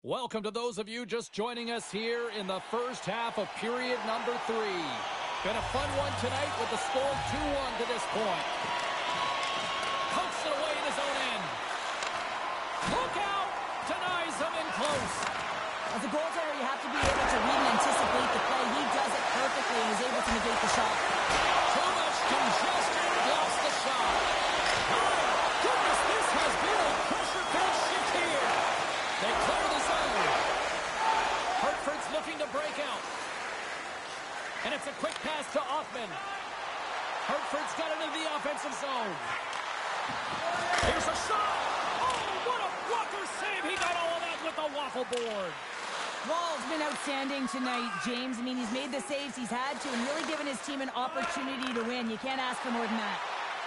Welcome to those of you just joining us here in the first half of period number 3. Been a fun one tonight with the score 2-1 to this point. Pokes it away in his own end. Look out! Denies him in close. As a goaltender, you have to be able to read and anticipate the play. He does it perfectly and is able to negate the shot. Too much congestion, lost the shot. My goodness, this has been a pressure-filled shift here. They clear the zone. Hartford's looking to break out. And it's a quick pass to Offman. Hartford's got it into the offensive zone. Here's a shot. Oh, what a blocker save. He got all of that with the waffle board. Wall's been outstanding tonight, James. I mean, he's made the saves he's had to and really given his team an opportunity to win. You can't ask for more than that.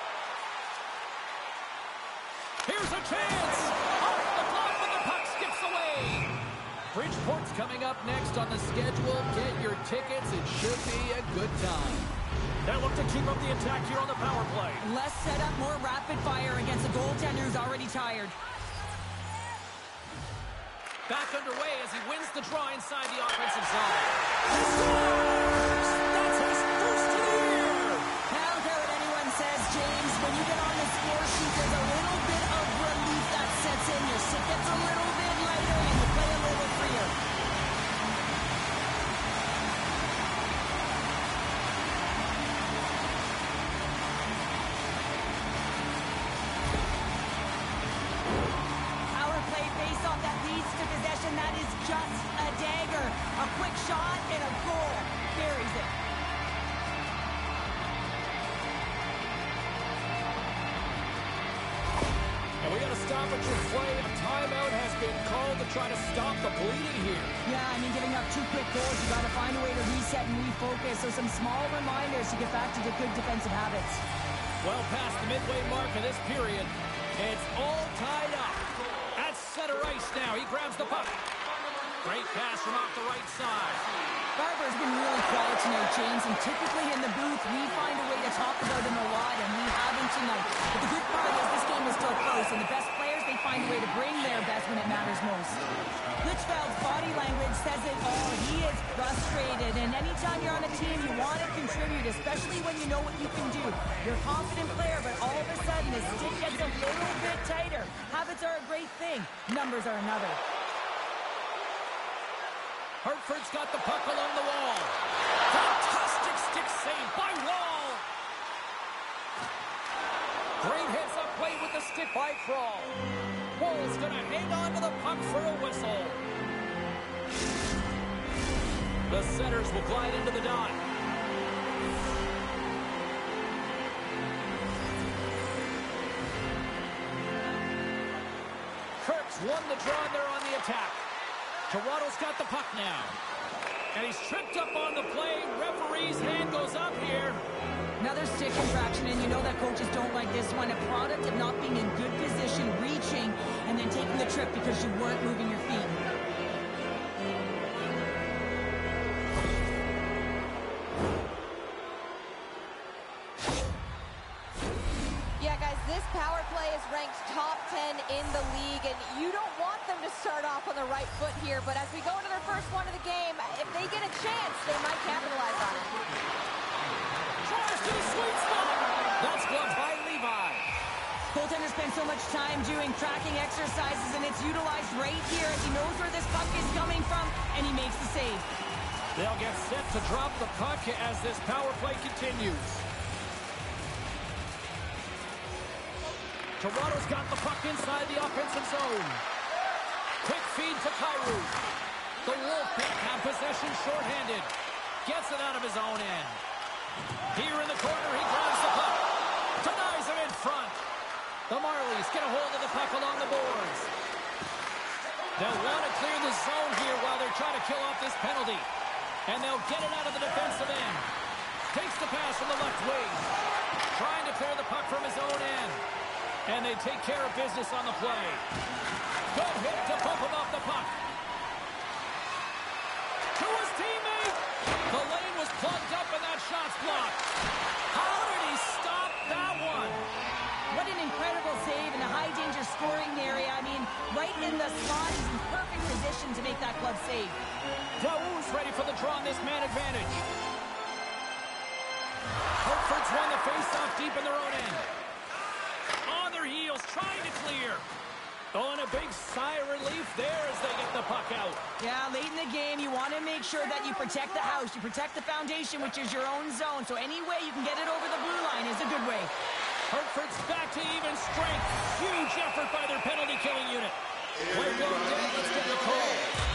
Here's a chance. Off the block, but the puck skips away. Bridgeport's coming up next on the schedule. Get your tickets. It should be a good time. They look to keep up the attack here on the power play. Less setup, more rapid fire against a goaltender who's already tired. Back underway as he wins the draw inside the offensive zone. Scores! That's his first of the year! I don't care what anyone says, James. When you get on the score sheet, there's a little bit of relief that sets in. Your shit gets a little bit lighter and you play a little freer. That is just a dagger. A quick shot and a goal. Buries it. And we got to stop at your play. A timeout has been called to try to stop the bleeding here. Yeah, I mean, giving up 2 quick goals, you got to find a way to reset and refocus. So some small reminders to get back to the good defensive habits. Well past the midway mark of this period. It's all tied up. At center ice now. He grabs the puck. Great pass from off the right side. Barber's been really quiet tonight, James, and typically in the booth, we find a way to talk about him a lot, and we haven't tonight. But the good part is this game is still close, and the best players, they find a way to bring their best when it matters most. Litchfeld's body language says it all. He is frustrated, and anytime you're on a team, you want to contribute, especially when you know what you can do. You're a confident player, but all of a sudden, the stick gets a little bit tighter. Habits are a great thing. Numbers are another. Hartford's got the puck along the wall. Fantastic stick save by Wall. Great heads-up play with the stick by Crawl. Wall's going to hang on to the puck for a whistle. The Senators will glide into the dot. Kirk's won the draw and they're on the attack. Toronto's got the puck now. And he's tripped up on the play. Referee's hand goes up here. Another stick infraction, and you know that coaches don't like this one. A product of not being in good position, reaching, and then taking the trip because you weren't moving your feet. Yeah, guys, this power play is ranked top 10 in the league, and you don't want them to start off on the right foot here, but as we go into their first one of the game, if they get a chance, they might capitalize on it. Tries to the sweet spot. That's gloved by Levi. Goaltender spends so much time doing tracking exercises, and it's utilized right here as he knows where this puck is coming from, and he makes the save. They'll get set to drop the puck as this power play continues. Toronto's got the puck inside the offensive zone. Quick feed to Kyrou. The Wolfpack have possession shorthanded. Gets it out of his own end. Here in the corner, he grabs the puck. Denies him in front. The Marlies get a hold of the puck along the boards. They'll want to clear the zone here while they're trying to kill off this penalty. And they'll get it out of the defensive end. Takes the pass from the left wing. Trying to clear the puck from his own end. And they take care of business on the play. Good hit to bump him off the puck. To his teammate. The lane was plugged up and that shot's blocked. How did he stop that one? What an incredible save in a high-danger scoring area. I mean, right in the slot. He's in perfect position, make that glove save. Raul's ready for the draw on this man advantage. Hartford's won the face-off deep in their own end. On their heels, trying to clear. Oh, and a big sigh of relief there as they get the puck out. Yeah, late in the game, you want to make sure that you protect the house. You protect the foundation, which is your own zone. So any way you can get it over the blue line is a good way. Hartford's back to even strength. Huge effort by their penalty-killing unit. Play going down. Let's get the call.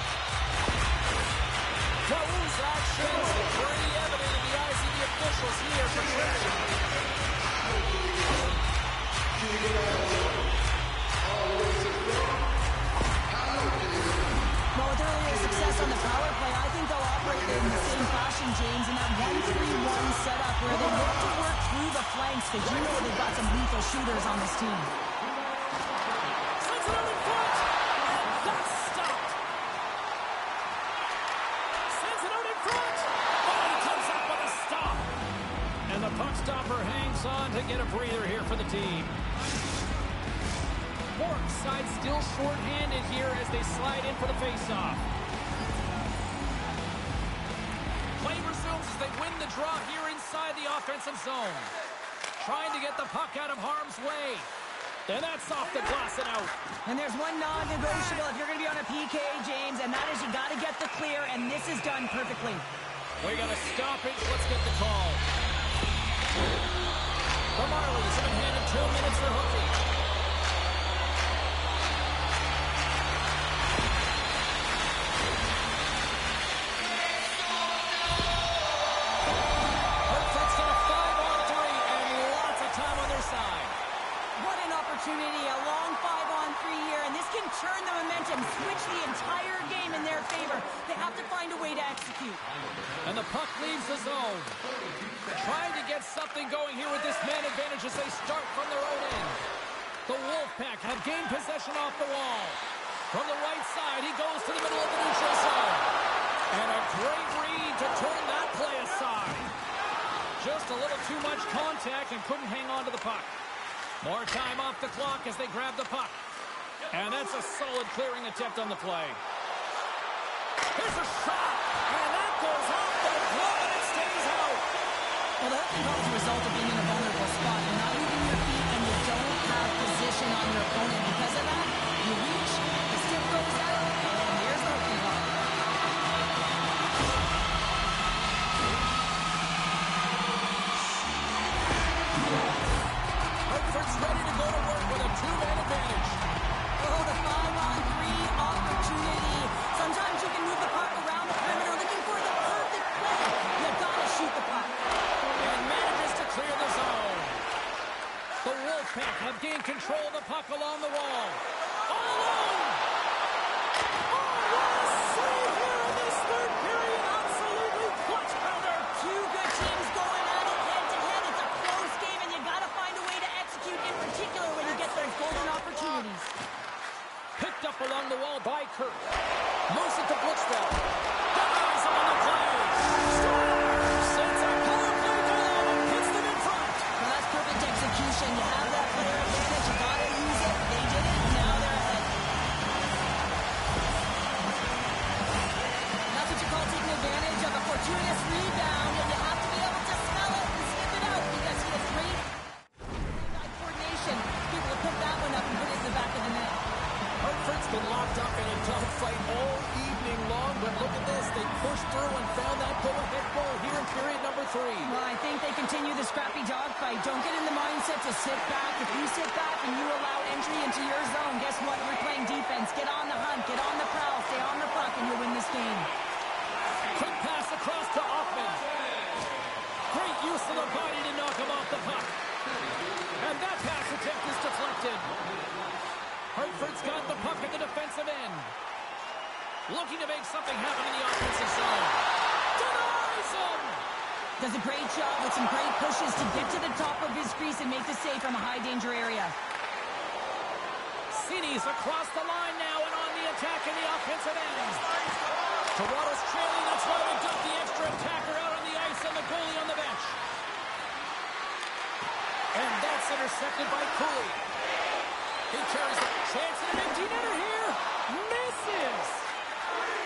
Raul's actions pretty evident in the eyes of the officials here for Trenton. Well, with earlier success on the power play, I think they'll operate in the same fashion, James, in that 1-3-1 setup where they look to work through the flanks because you know they've got some lethal shooters on this team. Sends it out in front. That's stopped. Sends it out in front. Oh, he comes up with a stop. And the puck stopper hangs on to get a breather here for the team. Cork's side still short-handed here as they slide in for the face-off. Play resumes as they win the draw here inside the offensive zone. Trying to get the puck out of harm's way. And that's off the glass and out. And there's one non-negotiable if you're going to be on a PK, James, and that is you got to get the clear, and this is done perfectly. We got a stoppage. Let's get the call. The Marlies have been handed 2 minutes for hooking. Opportunity, a long 5-on-3 here, and this can turn the momentum, switch the entire game in their favor. They have to find a way to execute. And the puck leaves the zone. Trying to get something going here with this man advantage as they start from their own end. The Wolfpack have gained possession off the wall. From the right side, he goes to the middle of the neutral zone. And a great read to turn that play aside. Just a little too much contact and couldn't hang on to the puck. More time off the clock as they grab the puck. And that's a solid clearing attempt on the play. Here's a shot, and that goes off the glove, and it stays out. Well, that can cause a result of being in a vulnerable spot. You're not moving your feet, and you don't have position on your opponent. Because of that, you reach, the stick goes out, and here's the hooking puck. Hartford's ready to go to work with a 2-man advantage. Oh, the 5-on-3 opportunity. Sometimes you can move the puck around the perimeter looking for the perfect play. You've got to shoot the puck. And manages to clear the zone. The Wolfpack have gained control of the puck along the wall. All alone! Oh, what a save here in this third period. Absolutely clutch powder. Two good teams going at it head-to-head. It's a close game, and you got to find a way to execute, in particular when you get those golden opportunities. Picked up along the wall by Kirk. Moves it to Blitzfeld. Denies him on the play. Sends a power play down and puts them in front. Well, that's perfect execution. You have that player advantage. You got to use it. They did it. Now they're ahead. That's what you call taking advantage of a fortuitous rebound, and you have to be able to smell it and sniff it out because he has great coordination. People will pick that one up and put it in the back of the net. Hartford's been locked up in a dogfight all evening long, but look at this. They pushed through and found that go-ahead goal here in period number 3. Well, I think they continue the scrappy dogfight. Don't get in the mindset to sit back. If you sit back and you allow entry into your zone, guess what? You're playing defense. Get on the hunt. Get on the prowl. Stay on the puck, and you'll win this game. Quick pass across to Hoffman. Great use of the body to knock him off the puck. And that pass attempt is deflected. Hartford's got the puck at the defensive end. Looking to make something happen in the offensive zone. Denies him! Does a great job with some great pushes to get to the top of his crease and make the save from a high-danger area. Cities across the line now and on the attack in the offensive end. Toronto's trailing. That's why they dumped the extra attacker out on the ice and the goalie on the bench. And that's intercepted by Cooley. He carries the chance and an empty netter here. Misses.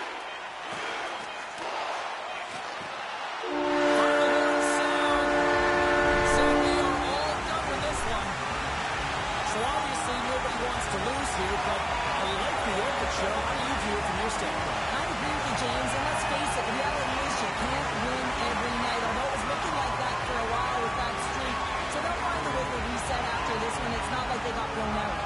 So obviously nobody wants to lose here, but I like the overture. How do you view it from your standpoint? I agree with you, James, and let's face it, the reality is you can't win every night, although it was looking like that for a while with that streak. So they'll find a way to reset after this one. It's not like they got blown out.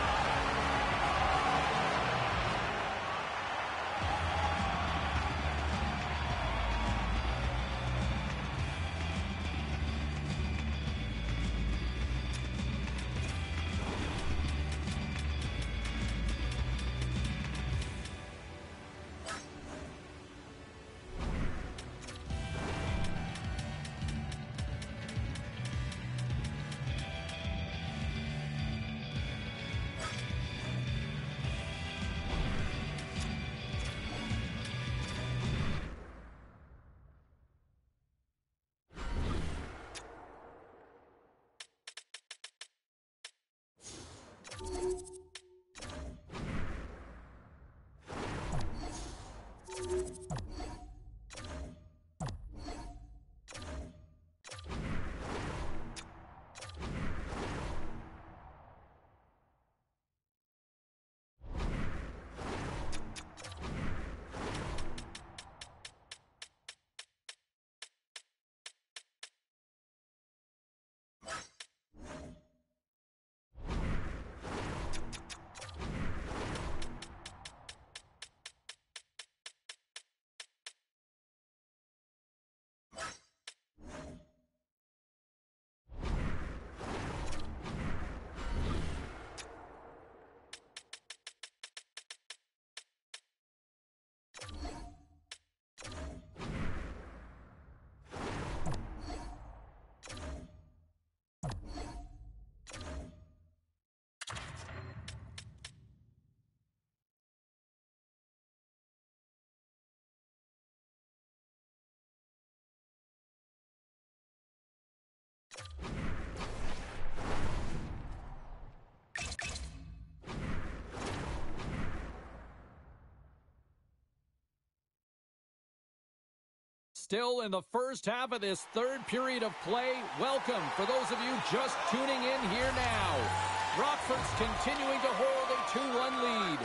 Still in the first half of this third period of play. Welcome for those of you just tuning in here now. Rockford's continuing to hold a 2-1 lead.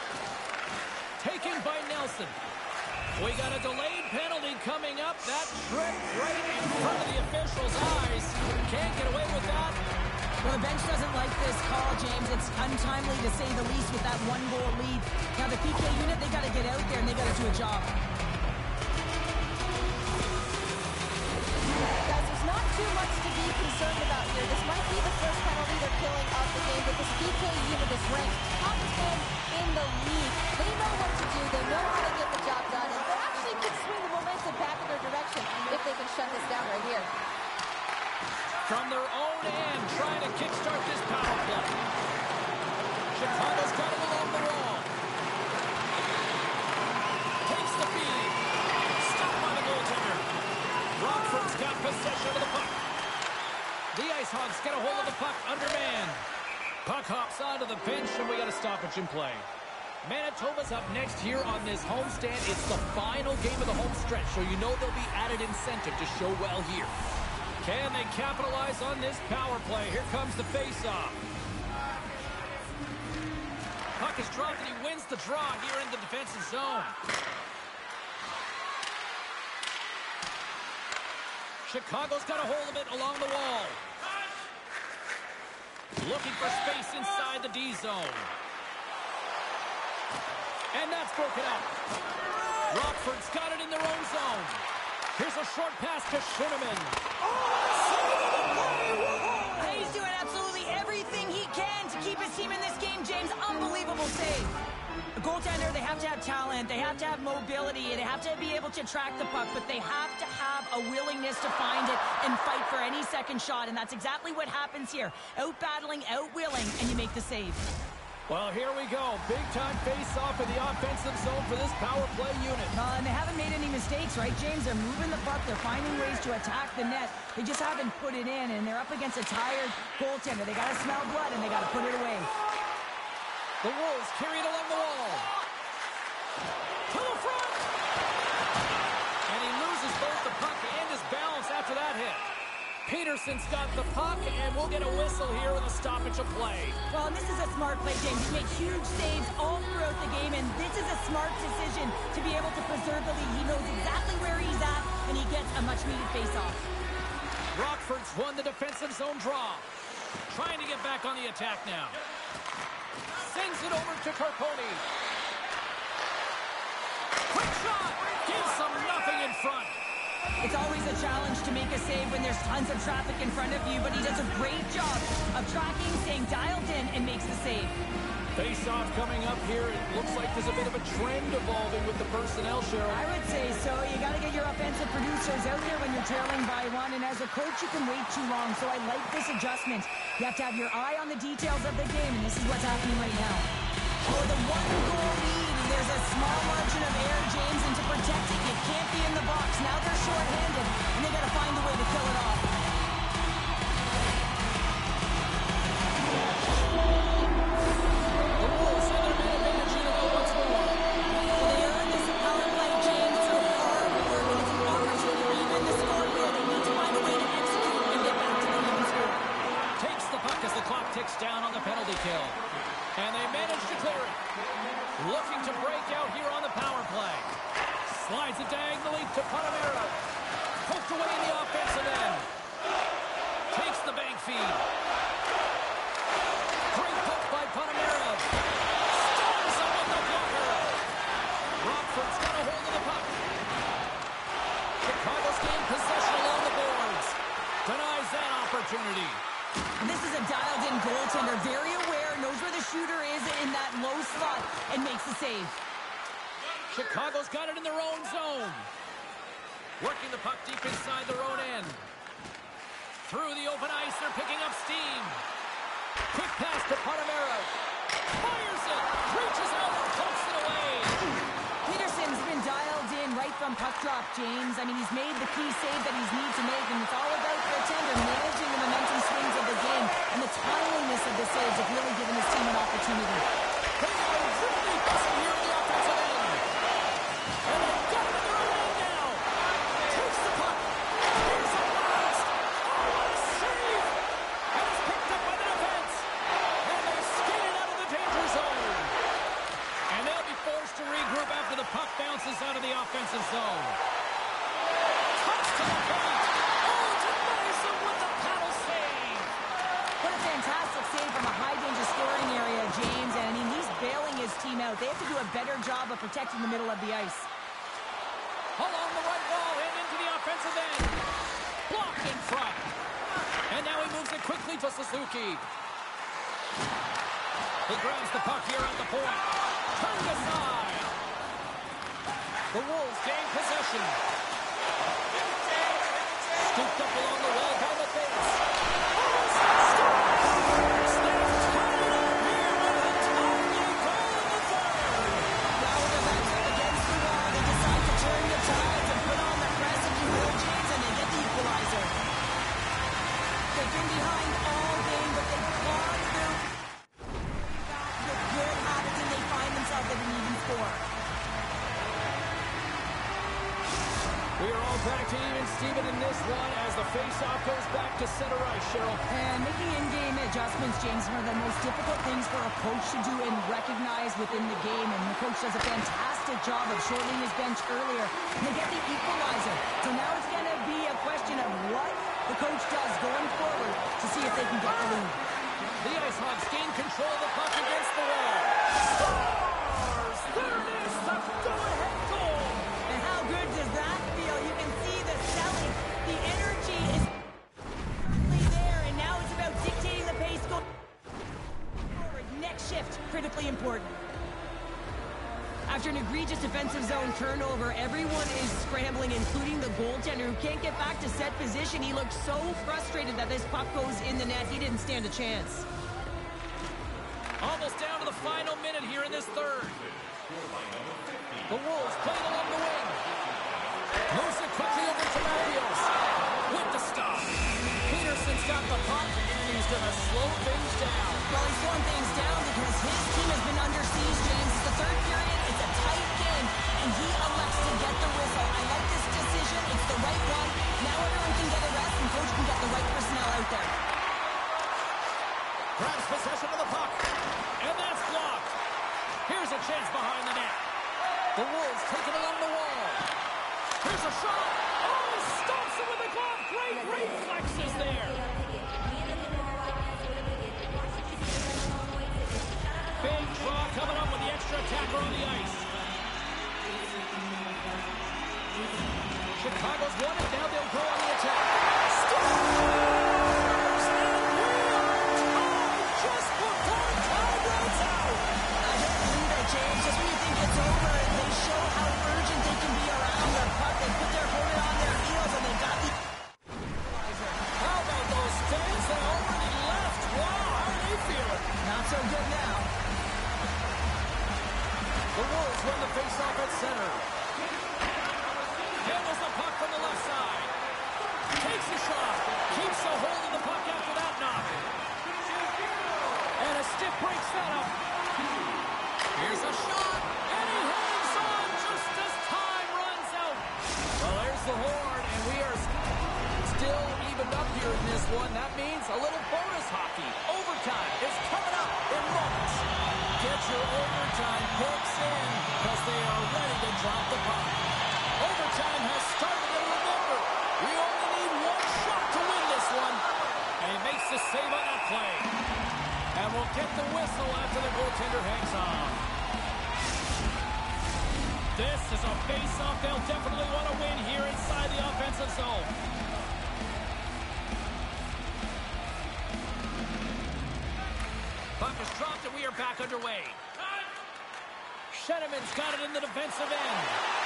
Taken by Nelson. We got a delayed penalty coming up. That tripped right in front of the officials' eyes. Can't get away with that. Well, the bench doesn't like this call, James. It's untimely to say the least with that one-goal lead. Now, the PK unit, they got to get out there and they got to do a job. Guys, there's not too much to be concerned about here. This might be the first penalty they're killing of the game, but this PK unit is ranked top 10 in the league. They know what to do. They know how to get the job done, and they actually could swing the momentum back in their direction if they can shut this down right here. From their own end, trying to kickstart this power play. Chicago's got it along the wall. Takes the feed. Stopped by the goaltender. Rockford's got possession of the puck. The Ice Hogs get a hold of the puck, undermanned. Puck hops onto the bench, and we got a stoppage in play. Manitoba's up next here on this homestand. It's the final game of the home stretch, so you know there'll be added incentive to show well here. Can they capitalize on this power play? Here comes the face-off. Puck is dropped, and he wins the draw here in the defensive zone. Chicago's got a hold of it along the wall. Looking for space inside the D zone. And that's broken up. Rockford's got it in their own zone. Here's a short pass to Shinneman. He's doing absolutely everything he can to keep his team in this game, James. Unbelievable save. A goaltender, they have to have talent, they have to have mobility, they have to be able to track the puck, but they have to have a willingness to find it and fight for any second shot, and that's exactly what happens here. Out-battling, out-willing, and you make the save. Well, here we go. Big-time face-off in the offensive zone for this power play unit. And they haven't made any mistakes, right, James? They're moving the puck. They're finding ways to attack the net. They just haven't put it in, and they're up against a tired goaltender. They got to smell blood, and they got to put it away. The Wolves carry it along the wall. To the front! And he loses both the puck and his balance after that hit. Peterson's got the puck, and we'll get a whistle here with a stoppage of play. Well, and this is a smart play, James. He makes huge saves all throughout the game, and this is a smart decision to be able to preserve the lead. He knows exactly where he's at, and he gets a much-needed face-off. Rockford's won the defensive zone draw. Trying to get back on the attack now. Sends it over to Carponi. Quick shot! Gives them nothing in front. It's always a challenge to make a save when there's tons of traffic in front of you, but he does a great job of tracking, staying dialed in, and makes the save. Face-off coming up here. It looks like there's a bit of a trend evolving with the personnel, Cheryl. I would say so. You got to get your offensive producers out there when you're trailing by one, and as a coach, you can wait too long, so I like this adjustment. You have to have your eye on the details of the game, and this is what's happening right now. Oh, the one-goal lead, and there's a small margin of error, James, and to protect it, you can't be in the box. Now they're short-handed, and they got to find a way to kill it off. Down on the penalty kill. And they manage to clear it. Looking to break out here on the power play. Slides it diagonally to Panamera. Poked away in the offensive end. Takes the bank feed. Great poke by Panamera. Stars him with the blocker. Rockford's got a hold of the puck. Chicago's gained possession along the boards. Denies that opportunity. This is a dialed-in goaltender, very aware, knows where the shooter is in that low slot, and makes the save. Chicago's got it in their own zone. Working the puck deep inside their own end. Through the open ice, they're picking up steam. Quick pass to Panamera. Fires it, reaches out and pumps it away. Peterson's been dialed in right from puck drop, James. I mean, he's made the key save that he's needs to make, and it's all about the tender, managing the momentum swings of the game, and the timeliness of the saves have really given his team an opportunity. They are really busting here in the offensive end. And they've got it in their own end now. Takes the puck. Here's a blast. Oh, what a save. And it's picked up by the defense. And they skate it out of the danger zone. And they'll be forced to regroup after the puck bounces out of the offensive zone. Touch to the point. Oh, denies him with the paddle save. What a fantastic save from a high-danger scoring area, James. And, I mean, he's bailing his team out. They have to do a better job of protecting the middle of the ice. Along the right wall and into the offensive end. Blocked in front. And now he moves it quickly to Suzuki. He grabs the puck here at the point. Turned aside. The Wolves gain possession. Scooped up along the wall by the face. We are all back to even Steven in this one as the face-off goes back to center ice, Cheryl. And making in-game adjustments, James, one of the most difficult things for a coach to do and recognize within the game. And the coach does a fantastic job of shortening his bench earlier. And they get the equalizer. So now it's going to be a question of what the coach does going forward to see if they can get the lead. The Ice Hawks gain control of the puck against the wall. Stars! There it is! The go-ahead goal! And how good does that feel? You can see the selling. The energy is there, and now it's about dictating the pace. Go forward. Next shift, critically important. After an egregious defensive zone turnover, everyone is scrambling, including the goaltender, who can't get back to set position. He looked so frustrated that this puck goes in the net. He didn't stand a chance. Almost down to the final minute here in this third. The Wolves played along the wing. Moves it quickly over to Matthews. With the stop. Peterson's got the puck, and he's going to slow things down. Well, he's slowing things down because his team has been under siege, James. It's the third period. It's a tight game. in, and he elects to get the whistle. I like this decision. It's the right one. Now everyone can get a rest, and coach can get the right personnel out there. Grabs possession of the puck, and that's blocked. Here's a chance behind the net. The Wolves take it along the wall. Here's a shot. Oh, stops it with the glove. Great reflexes there. Big draw coming up with the extra attacker on the ice. Chicago's won it. Now they'll go on the attack. Scores! And we are tied just before time runs out. I can't believe it, James. Just when you think it's over, they show how urgent they can be around their puck. They put their opponent on their heels, and they got the equalizer. How about those fans that already left? Wow, how are they feeling? Not so good now. The Wolves win the faceoff at center. Handles the puck from the left side. Takes the shot. Keeps a hold of the puck after that knock. And a stiff breaks that up. Here's a shot. And he hangs on just as time runs out. Well, there's the horn, and we are still evened up here in this one. That means a little bonus hockey. Overtime is coming up in moments. Get your overtime picks in because they are ready to drop the puck. Overtime has started, and remember, we only need one shot to win this one. And he makes the save on that play. And we'll get the whistle after the goaltender hangs on. This is a face-off they'll definitely want to win here inside the offensive zone. Puck is dropped, and we are back underway. Shedeman's got it in the defensive end.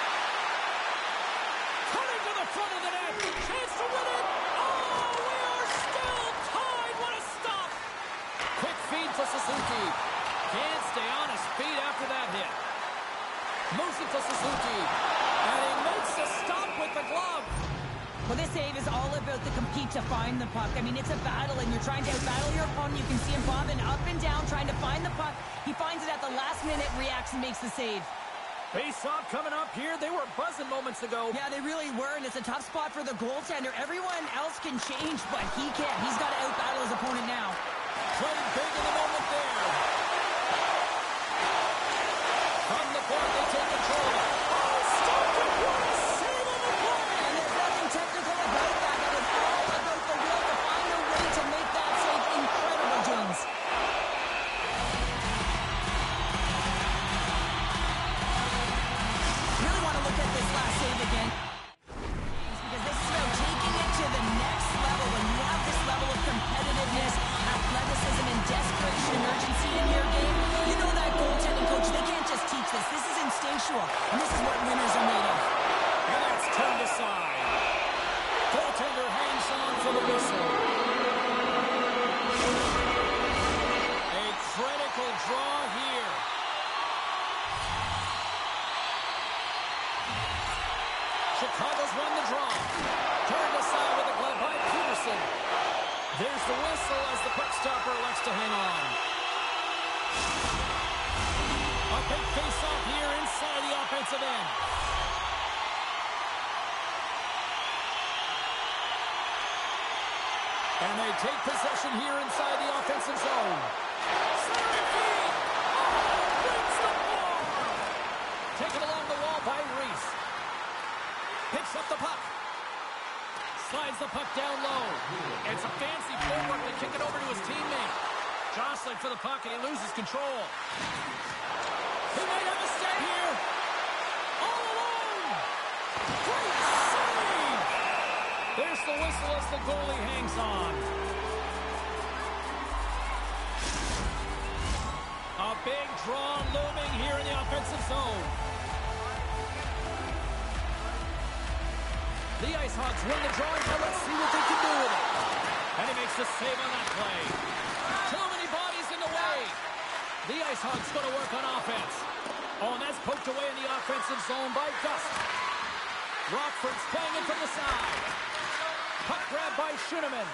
Cutting to the front of the net. Chance to win it. Oh, we are still tied. What a stop. Quick feed to Suzuki. Can't stay on his feet after that hit. Moves it to Suzuki. And he makes the stop with the glove. Well, this save is all about the compete to find the puck. I mean, it's a battle, and you're trying to outbattle your opponent. You can see him bobbing up and down, trying to find the puck. He finds it at the last minute, reacts, and makes the save. Face-off coming up here. They were buzzing moments ago. Yeah, they really were, and it's a tough spot for the goaltender. Everyone else can change, but he can't. He's got to outbattle his opponent now. Playing big in the moment there. From the point, they take control. Oh, stopped it. What a save on the play. And there's nothing technical about that. That is all about the will to find a way to make that save incredible, James. Really want to look at this last save again. Because this is about taking it to the next level. When you have this level of competitiveness, athleticism, and desperation and urgency in your game, you know that goaltending coach, they can't just teach this. This is instinctual, and this is what winners are made of. And that's turned aside. Goaltender hangs on for the whistle. A critical draw here. Chicago's won the draw. Turned aside with a glove by Peterson. There's the whistle as the puck stopper elects to hang on. A big face-off here inside the offensive end. And they take possession here inside the offensive zone. Center feed! Oh, brings the ball! Taken along the wall by Reese. Picks up the puck. Slides the puck down low. It's a fancy footwork to kick it over to his teammate. Jostling for the puck, and he loses control. He might have a step here. All alone. Great save. There's the whistle as the goalie hangs on. A big draw looming here in the offensive zone. The Ice Hawks win the drawing. Now let's see what they can do with it. And he makes the save on that play. Too many bodies in the way. The Ice Hawks going to work on offense. Oh, and that's poked away in the offensive zone by Gust. Rockford's playing it from the side. Puck grab by Schuneman.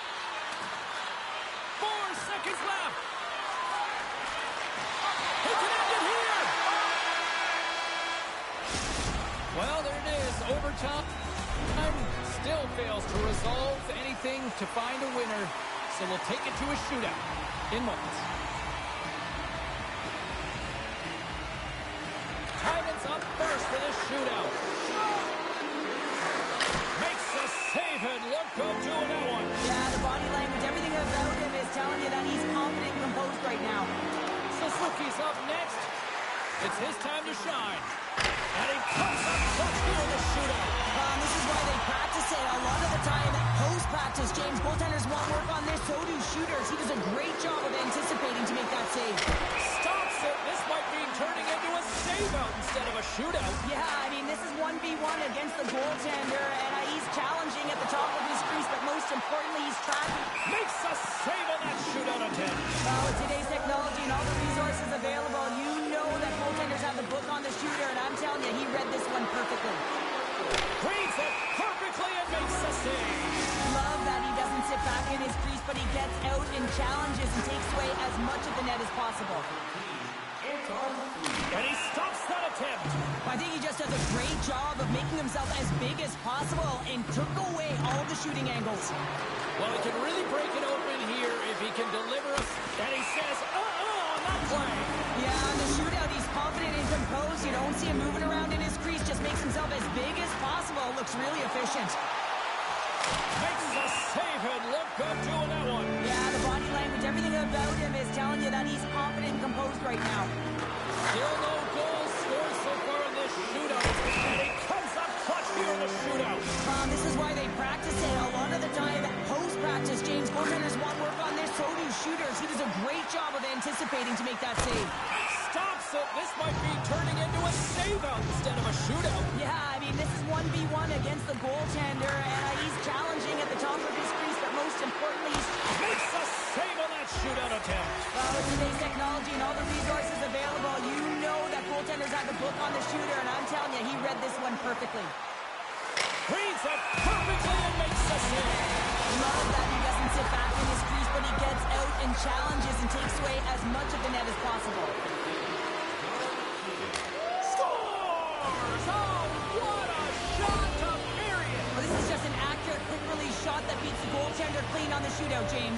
4 seconds left. He can end it here. overtime still fails to resolve anything to find a winner. So we'll take it to a shootout in moments. Titans up first for this shootout. Makes the save and look good doing that one. Yeah, the body language, everything about him is telling you that he's confident and composed right now. Suzuki's up next. It's his time to shine. And he comes up clutch here in the shootout. This is why they practice it. A lot of the time, post-practice, James, goaltenders want work on this, so do shooters. He does a great job of anticipating to make that save. Stops it. This might be turning into a save-out instead of a shootout. Yeah, I mean, this is 1v1 against the goaltender, and he's challenging at the top of his crease, but most importantly, he's tracking. Makes a save on that shootout attempt. With today's technology and all the resources available, you know that goaltenders have the book on the shooter, and I'm telling you, he read this one perfectly. Reads it perfectly and makes the save. Love that he doesn't sit back in his crease, but he gets out and challenges and takes away as much of the net as possible. And he stops that attempt. I think he just does a great job of making himself as big as possible and took away all the shooting angles. Well, he can really break it open here if he can deliver us. And he says, on that play. Yeah, on the shootout, he's confident and composed. You don't see him moving around in his crease. Just makes himself as big as possible. Looks really efficient. Makes a save and look good doing that one. Yeah, the body language, everything about him is telling you that he's confident and composed right now. Still no goals scored so far in this shootout. And he comes up clutch here in the shootout. This is why they practice it. A lot of the time, post-practice, James, goaltenders want work on this, so do shooters. He does a great job of anticipating to make that save. Stops it. This might be turning into a save-out instead of a shootout. Yeah, I mean, this is 1v1 against the goaltender, and he's challenging at the top of his crease, but most importantly, he's... Makes a save on that shootout attempt. With today's technology and all the resources available, you know that goaltenders have the book on the shooter, and I'm telling you, he read this one perfectly. Reads it perfectly and makes the save. Love that he doesn't sit back in his crease, but he gets out and challenges and takes away as much of the net as possible. Scores! Oh, what a shot to bury it! Well, this is just an accurate, quick-release shot that beats the goaltender clean on the shootout, James.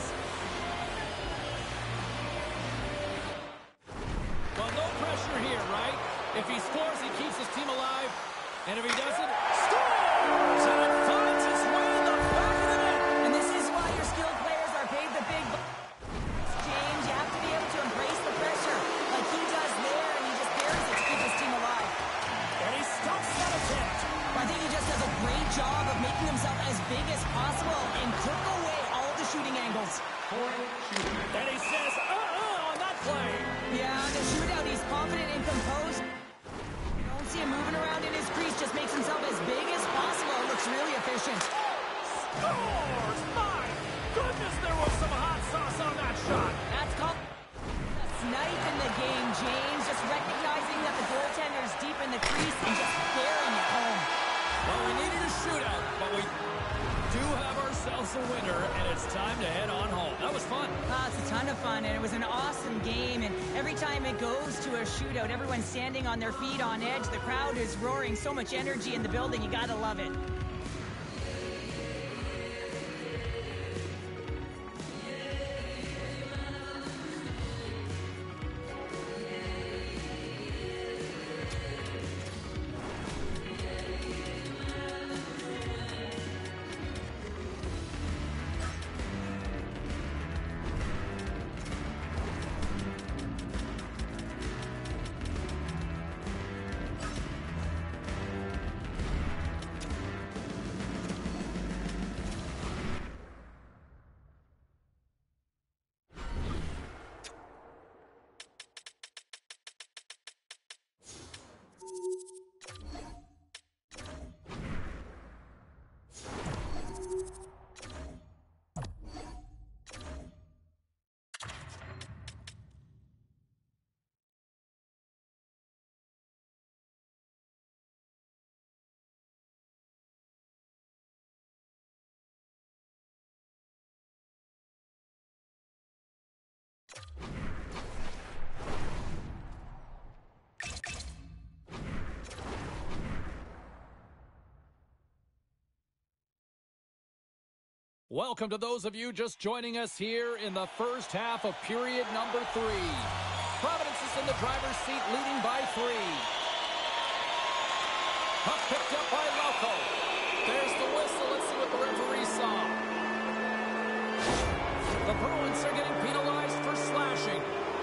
Well, no pressure here, right? If he scores, he keeps his team alive. And if he doesn't, scores! And it finds its way in the back of the net! And this is why your skilled players are paid the big bucks. James, you have to be able to embrace the pressure like he does there, and he just buries it to keep his team alive. And he stops that attempt. I think he just does a great job of making himself as big as possible and took away all the shooting angles. And he says, on that play. Yeah, on the shootout, he's confident and composed. You don't see him moving around in his crease, just makes himself as big as possible. Looks really efficient. Scores! My goodness, there was some hot sauce on that shot. That's called a snipe in the game, James. Just recognizing that the goaltender's deep in the crease and just burying it home. Well, we needed a shootout, but we do have ourselves a winner, and it's time to head on home. That was fun. It's a ton of fun, and it was an awesome game. And every time it goes to a shootout, everyone's standing on their feet on edge. The crowd is roaring, so much energy in the building. You gotta love it. Welcome to those of you just joining us here in the first half of period number 3. Providence is in the driver's seat, leading by 3. Puck picked up by Lauko. There's the whistle. Let's see what the referee saw. The Bruins are getting penalized for slashing.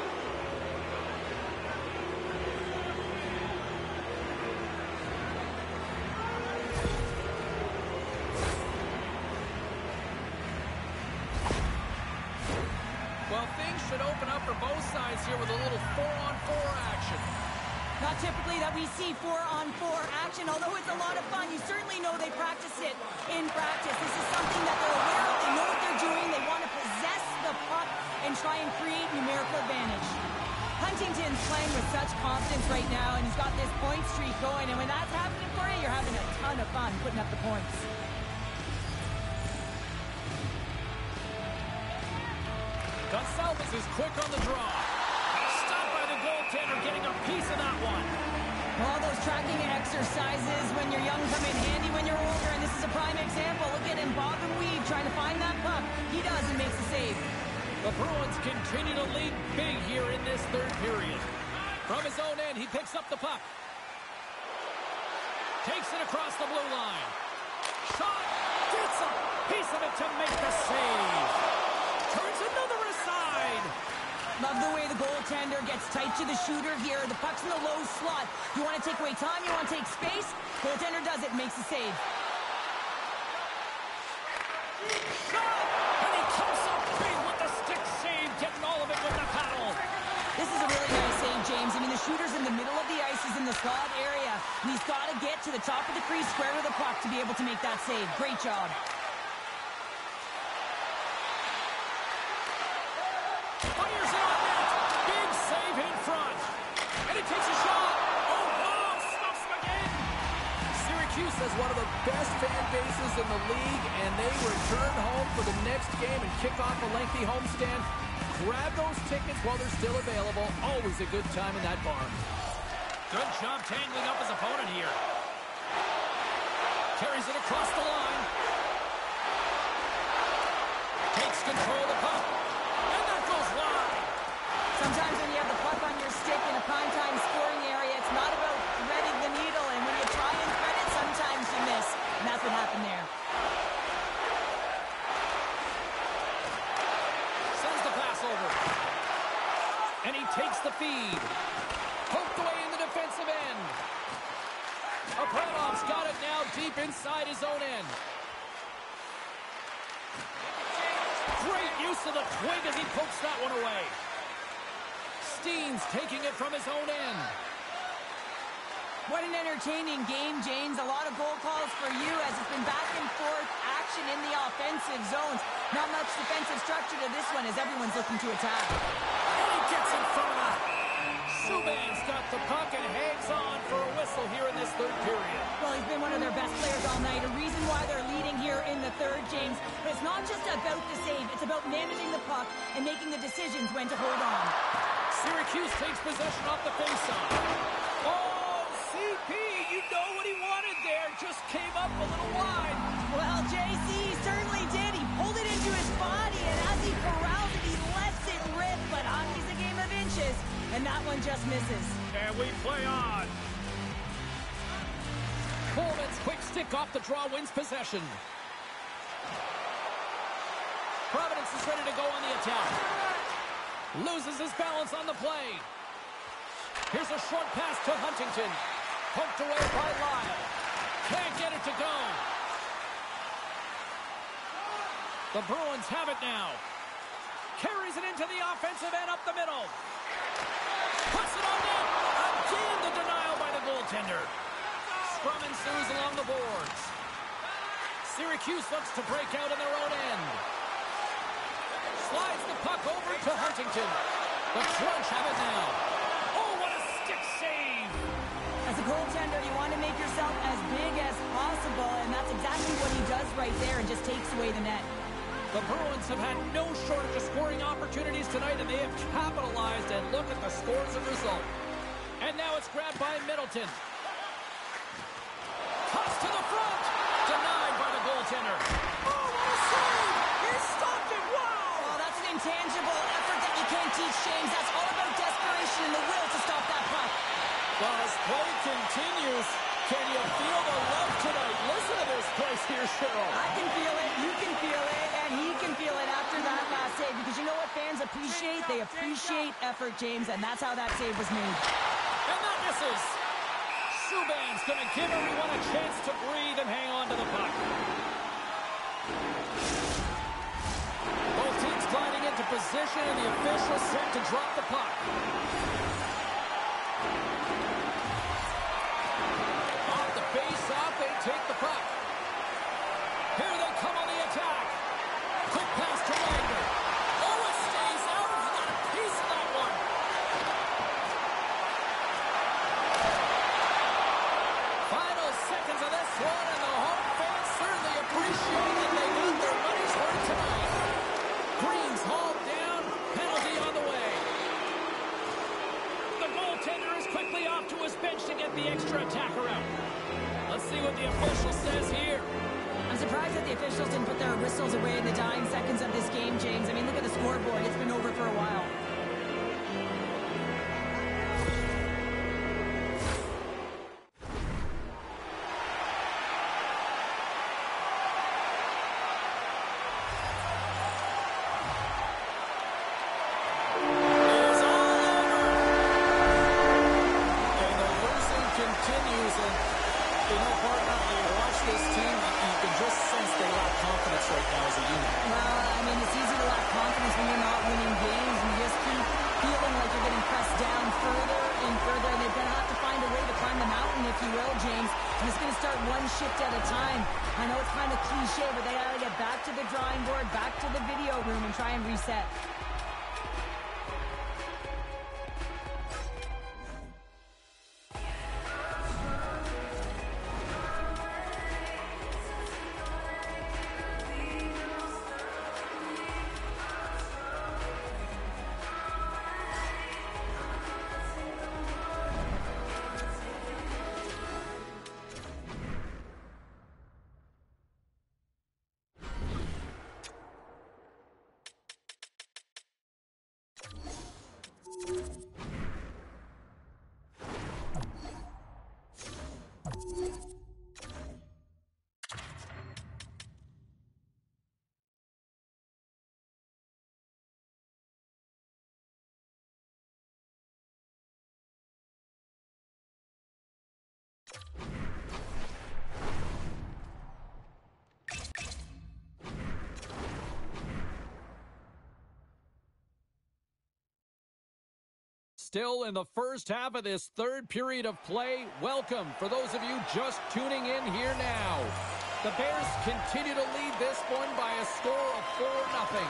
Well, things should open up for both sides here with a little 4-on-4 action. Not typically that we see 4-on-4 action, although it's a lot of fun. You certainly know they practice it in practice. This is something that they're aware of. They know what they're doing. They want to possess the puck and try and create numerical advantage. Huntington's playing with such confidence right now, and he's got this point streak going. And when that's happening for you, you're having a ton of fun putting up the points. Gonçalves is quick on the draw. Stopped by the goaltender, getting a piece of that one. All those tracking exercises when you're young come in handy when you're older, and this is a prime example. Look at him bob and weave trying to find that puck. He does and makes the save. The Bruins continue to lead big here in this third period. From his own end, he picks up the puck. Takes it across the blue line. Shot! Gets a piece of it to make the save. Turns another aside. Love the way the goaltender gets tight to the shooter here. The puck's in the low slot. You want to take away time, you want to take space. Goaltender does it, makes the save. Shot! And he comes up big with the stick save, getting all of it with the paddle. This is a really nice save, James. I mean, the shooter's in the middle of the ice. He's in the slot area. And he's got to get to the top of the crease, square with the puck to be able to make that save. Great job. Fires it on net. Big save in front. And he takes a shot. Oh, stuffs him again. Syracuse has one of the best fan bases in the league, and they return home for the next game and kick off a lengthy homestand. Grab those tickets while they're still available. Always a good time in that barn. Good job tangling up his opponent here. Carries it across the line. Takes control of the puck. And that goes wide. Sometimes when you have the puck on your stick in a primetime scoring area, it's not about threading the needle. And when you try and thread it, sometimes you miss. And that's what happened there. Sends the pass over. And he takes the feed. Poked away in the defensive end. Abramov's got it now deep inside his own end. Great use of the twig as he pokes that one away. Steen's taking it from his own end. What an entertaining game, James. A lot of goal calls for you as it's been back and forth action in the offensive zones. Not much defensive structure to this one as everyone's looking to attack. And he gets in front of that. Subban's got the puck and hangs on for a whistle here in this third period. Well, he's been one of their best players all night. A reason why they're leading here in the third, James. But it's not just about the save. It's about managing the puck and making the decisions when to hold on. Syracuse takes possession off the faceoff. Oh, CP, you know what he wanted there. Just came up a little wide. Well, JC certainly did. He pulled it into his body, and as he corrals it, he lets it rip. But hockey's a game of inches, and that one just misses. And we play on. Coleman's quick stick off the draw wins possession. Providence is ready to go on the attack. Loses his balance on the play. Here's a short pass to Huntington. Poked away by Lyle. Can't get it to go. The Bruins have it now. Carries it into the offensive end up the middle. Puts it on net. Again the denial by the goaltender. Scrum ensues along the boards. Syracuse looks to break out in their own end. Slides the puck over to Huntington. The Crunch have it now. Oh, what a stick save. As a goaltender, you want to make yourself as big as possible, and that's exactly what he does right there and just takes away the net. The Bruins have had no shortage of scoring opportunities tonight, and they have capitalized, and look at the scores and result. And now it's grabbed by Middleton. Toss to the front. Denied by the goaltender. Oh, what a save! intangible effort that you can't teach, James. That's all about desperation and the will to stop that puck. Well, as play continues, can you feel the love tonight? Listen to this place here, Cheryl. I can feel it, you can feel it, and he can feel it after that last save. Because you know what fans appreciate? They appreciate effort, James, and that's how that save was made. And that misses. Subban's going to give everyone a chance to breathe and hang on to the puck. Both teams gliding into position, and the official set to drop the puck. Off the face-off, they take the puck. Here they come on the attack. Quick pass to Wagner. Oh, it stays out. He got a piece of that one. Final seconds of this one, and the home fans certainly appreciate that they got their money's worth tonight. Green's hauled down, penalty on the way. The goaltender is quickly off to his bench to get the extra attacker out. Let's see what the official says here. I'm surprised that the officials didn't put their whistles away in the dying seconds of this game, James. I mean, look at the scoreboard. It's been over for a while. Shift at a time. I know it's kind of cliche, but they gotta get back to the drawing board, back to the video room, and try and reset. Still in the first half of this third period of play. Welcome for those of you just tuning in here now. The Bears continue to lead this one by a score of 4-0.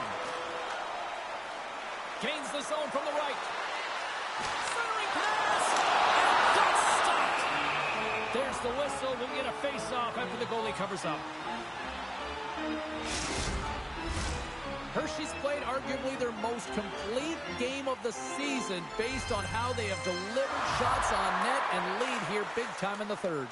Gains the zone from the right. Centering pass! And that's stopped! There's the whistle. We'll get a face-off after the goalie covers up. Hershey's played arguably their most complete game of the season based on how they have delivered shots on net and lead here big time in the third.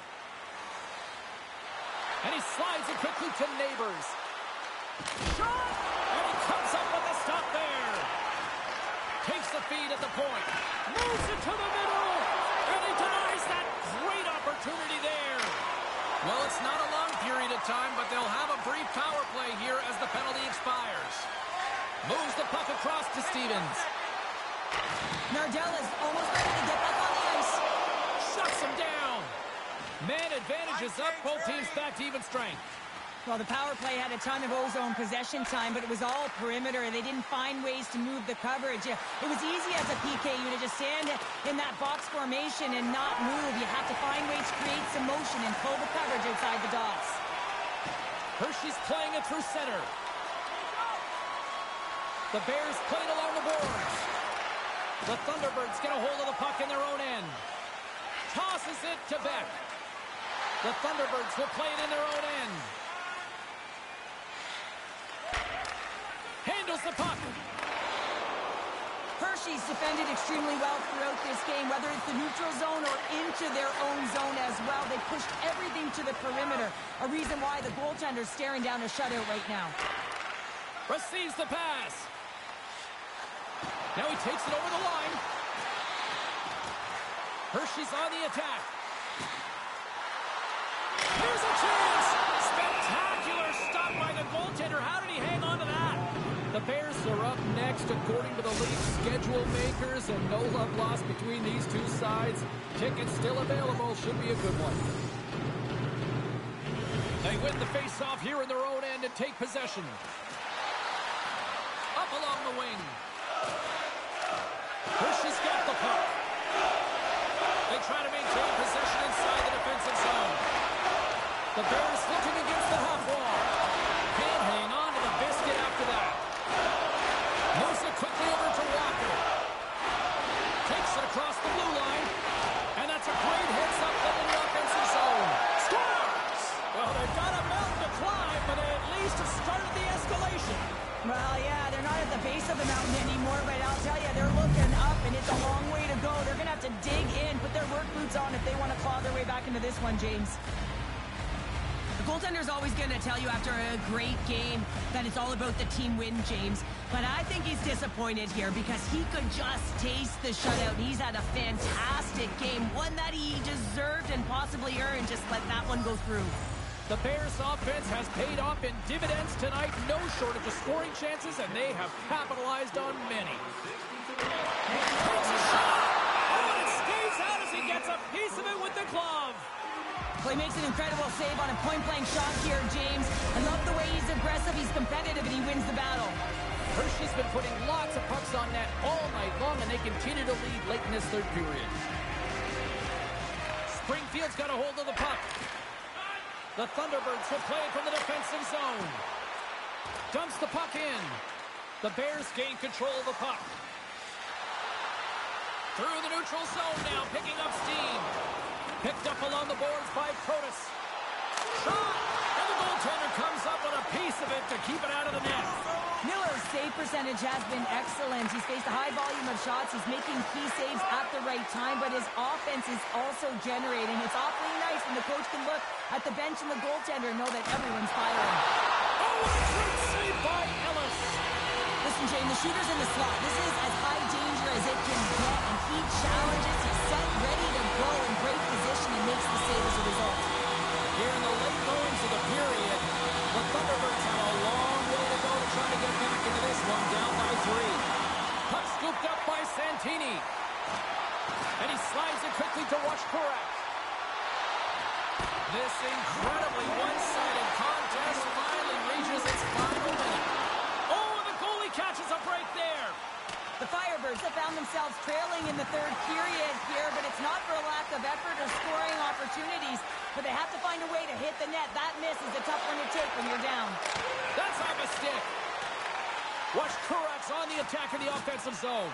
And he slides it quickly to Neighbors. Shot! And he comes up with a stop there. Takes the feed at the point. Moves it to the middle. And he denies that great opportunity there. Well, it's not a long period of time, but they'll have a brief power play here as the penalty expires. Moves the puck across to Stevens. Nardell is almost ready to get back on the ice. Shuts him down. Man advantage is up. Both teams back to even strength. Well, the power play had a ton of ozone possession time, but it was all perimeter, and they didn't find ways to move the coverage. It was easy as a PK unit to stand in that box formation and not move. You have to find ways to create some motion and pull the coverage outside the dots. Hershey's playing it through center. The Bears played along the boards. The Thunderbirds get a hold of the puck in their own end. Tosses it to Beck. The Thunderbirds will play it in their own end. Handles the puck. Hershey's defended extremely well throughout this game, whether it's the neutral zone or into their own zone as well. They pushed everything to the perimeter, a reason why the goaltender's staring down a shutout right now. Receives the pass. Now he takes it over the line. Hershey's on the attack. Here's a chance! Spectacular stop by the goaltender. How did he hang on to that? The Bears are up next according to the league schedule makers, and no love lost between these two sides. Tickets still available. Should be a good one. They win the face-off here in their own end and take possession. Up along the wing. Hershey's got the puck. They try to maintain possession inside the defensive zone. The Bears looking against the half wall. Can't hang on to the biscuit after that. Moves it quickly over to Walker. Takes it across the blue line. And that's a great hit up in the offensive zone. Scores! Well, they've got a mountain to climb, but they at least have started the escalation. Well, yeah, they're not at the base of the mountain anymore, but I'll tell you, they're looking up, and it's a long way to go. They're going to have to dig in, put their work boots on if they want to claw their way back into this one, James. The goaltender's always going to tell you after a great game that it's all about the team win, James. But I think he's disappointed here because he could just taste the shutout. He's had a fantastic game, one that he deserved and possibly earned. Just let that one go through. The Bears offense has paid off in dividends tonight. No shortage of scoring chances, and they have capitalized on many. Takes a shot! Oh, and it skates out as he gets a piece of it with the glove. Well, he makes an incredible save on a point-blank shot here, James. I love the way he's aggressive, he's competitive, and he wins the battle. Hershey's been putting lots of pucks on net all night long, and they continue to lead late in this third period. Springfield's got a hold of the puck. The Thunderbirds will play it from the defensive zone. Dumps the puck in. The Bears gain control of the puck. Through the neutral zone now, picking up steam. Picked up along the boards by Protas. Shot! And the goaltender comes up with a piece of it to keep it out of the net. Miller's save percentage has been excellent. He's faced a high volume of shots. He's making key saves at the right time, but his offense is also generating. It's awfully nice when the coach can look at the bench and the goaltender and know that everyone's firing. Oh, what a great save by Ellis! Listen, Jane, the shooter's in the slot. This is as high danger as it can get, and he challenges. He's set, ready to go in great position, and makes the save as a result. Here in the late goings of the period, the Thunderbirds have a long way to go to try to get back into this one, down by 3. Puck scooped up by Santini. And he slides it quickly to Washkurak. This incredibly one-sided contest finally reaches its final minute. Oh, and the goalie catches a break there. The Firebirds have found themselves trailing in the third period here, but it's not for a lack of effort or scoring opportunities, but they have to find a way to hit the net. That miss is a tough one to take when you're down. That's off a stick. Washkurak's on the attack in the offensive zone.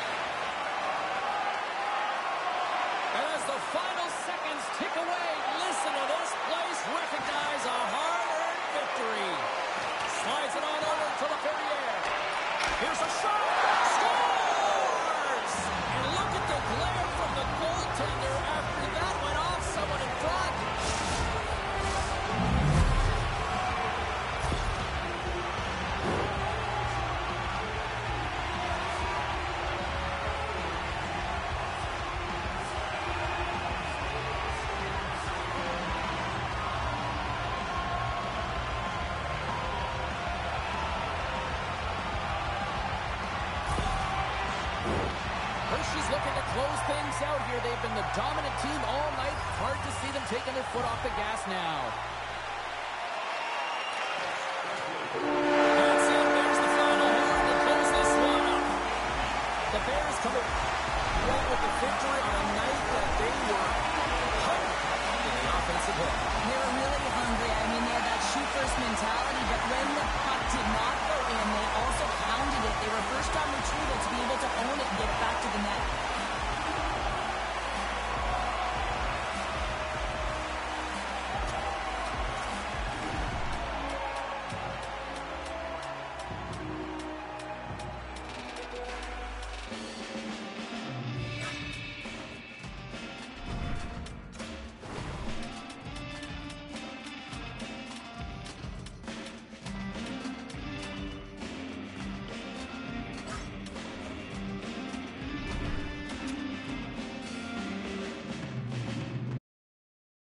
And as the final seconds tick away, listen to this place recognize a hard-earned victory. Slides it on over to Laferriere. Here's a shot. Scores! And look at the glare from the goaltender after that went off someone in front. Hershey's looking to close things out here. They've been the dominant team all night. Hard to see them taking their foot off the gas now.